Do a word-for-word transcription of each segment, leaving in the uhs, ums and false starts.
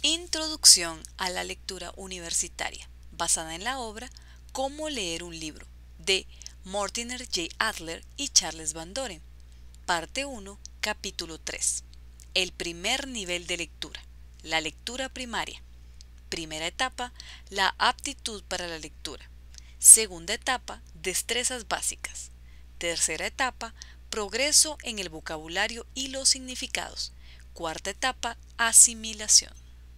Introducción a la lectura universitaria, basada en la obra Cómo leer un libro, de Mortimer J. Adler y Charles Van Doren. Parte uno, capítulo tres. El primer nivel de lectura, la lectura primaria. Primera etapa, la aptitud para la lectura. Segunda etapa, destrezas básicas. Tercera etapa, progreso en el vocabulario y los significados. Cuarta etapa, asimilación.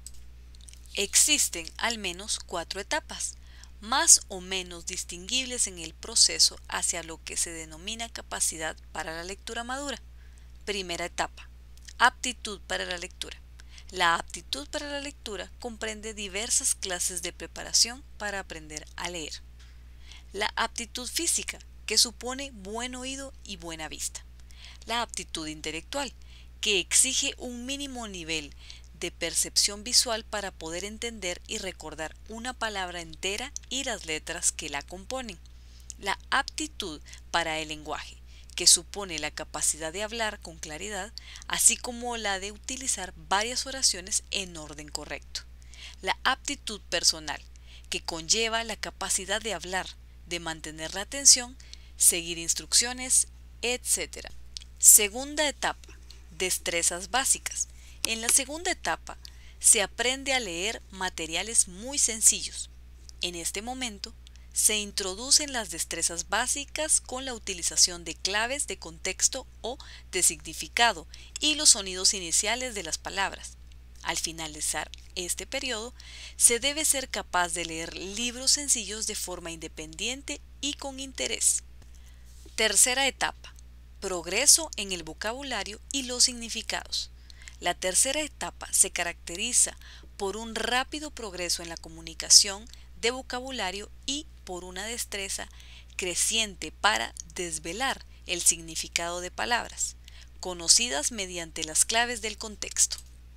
Existen al menos cuatro etapas, más o menos distinguibles en el proceso hacia lo que se denomina capacidad para la lectura madura. Primera etapa, aptitud para la lectura. La aptitud para la lectura comprende diversas clases de preparación para aprender a leer. La aptitud física, que supone buen oído y buena vista. La aptitud intelectual, que exige un mínimo nivel de percepción visual para poder entender y recordar una palabra entera y las letras que la componen. La aptitud para el lenguaje, que supone la capacidad de hablar con claridad, así como la de utilizar varias oraciones en orden correcto. La aptitud personal, que conlleva la capacidad de hablar, de mantener la atención, seguir instrucciones, etcétera. Segunda etapa, destrezas básicas. En la segunda etapa se aprende a leer materiales muy sencillos. En este momento se introducen las destrezas básicas con la utilización de claves de contexto o de significado y los sonidos iniciales de las palabras. Al finalizar este periodo, se debe ser capaz de leer libros sencillos de forma independiente y con interés. Tercera etapa, progreso en el vocabulario y los significados. La tercera etapa se caracteriza por un rápido progreso en la comunicación de vocabulario y por una destreza creciente para desvelar el significado de palabras, conocidas mediante las claves del contexto.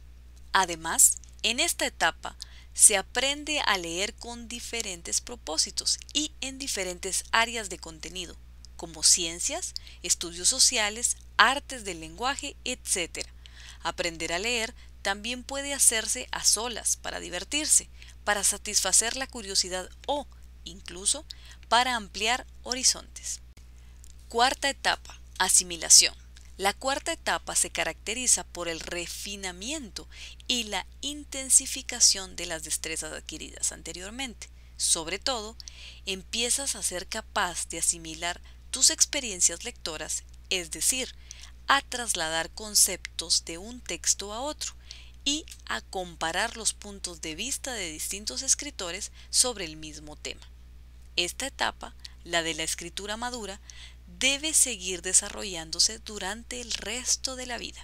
Además, en esta etapa se aprende a leer con diferentes propósitos y en diferentes áreas de contenido, como ciencias, estudios sociales, artes del lenguaje, etcétera. Aprender a leer también puede hacerse a solas para divertirse, para satisfacer la curiosidad o, incluso, para ampliar horizontes. Cuarta etapa, asimilación. La cuarta etapa se caracteriza por el refinamiento y la intensificación de las destrezas adquiridas anteriormente. Sobre todo, empiezas a ser capaz de asimilar tus experiencias lectoras, es decir, a trasladar conceptos de un texto a otro y a comparar los puntos de vista de distintos escritores sobre el mismo tema. Esta etapa, la de la escritura madura, debe seguir desarrollándose durante el resto de la vida.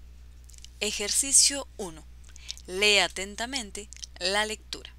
Ejercicio uno. Lee atentamente la lectura.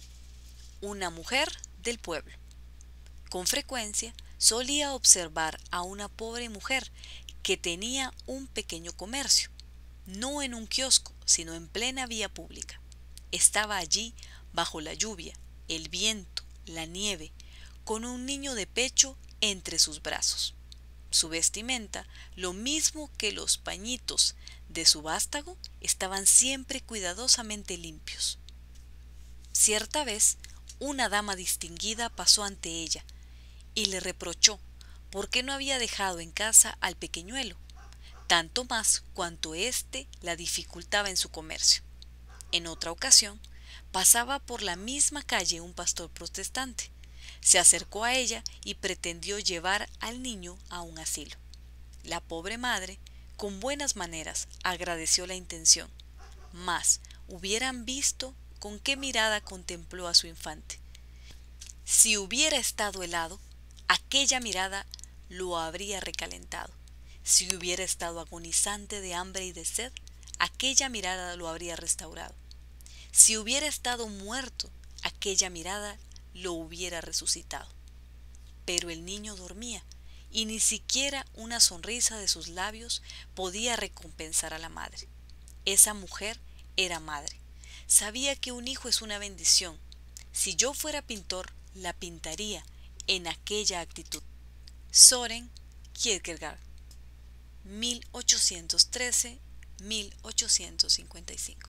Una mujer del pueblo. Con frecuencia solía observar a una pobre mujer que tenía un pequeño comercio, no en un kiosco, sino en plena vía pública. Estaba allí bajo la lluvia, el viento, la nieve, con un niño de pecho entre sus brazos. Su vestimenta, lo mismo que los pañitos de su vástago, estaban siempre cuidadosamente limpios. Cierta vez, una dama distinguida pasó ante ella y le reprochó por qué no había dejado en casa al pequeñuelo, tanto más cuanto éste la dificultaba en su comercio. En otra ocasión, pasaba por la misma calle un pastor protestante. Se acercó a ella y pretendió llevar al niño a un asilo. La pobre madre, con buenas maneras, agradeció la intención, mas hubieran visto con qué mirada contempló a su infante. Si hubiera estado helado, aquella mirada lo habría recalentado. Si hubiera estado agonizante de hambre y de sed, aquella mirada lo habría restaurado. Si hubiera estado muerto, aquella mirada lo hubiera resucitado. Pero el niño dormía, y ni siquiera una sonrisa de sus labios podía recompensar a la madre. Esa mujer era madre. Sabía que un hijo es una bendición. Si yo fuera pintor, la pintaría en aquella actitud. Søren Kierkegaard, mil ochocientos trece a mil ochocientos cincuenta y cinco.